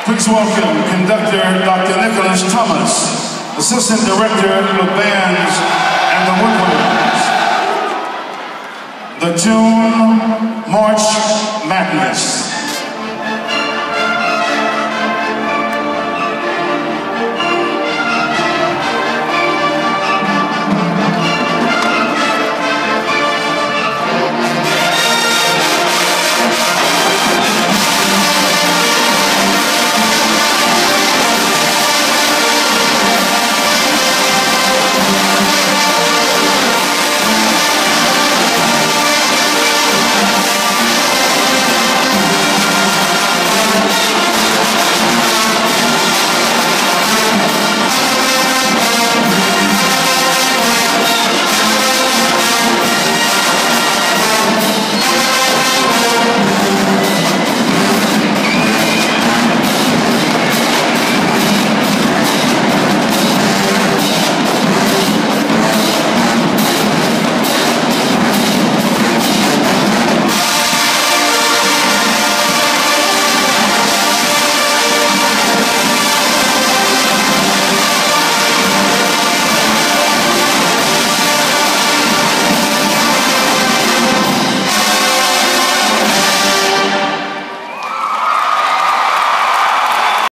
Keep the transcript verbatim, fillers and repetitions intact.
Please welcome conductor Doctor Nicholas Thomas, assistant director of bands and the woodwinds. The tune, March Madness.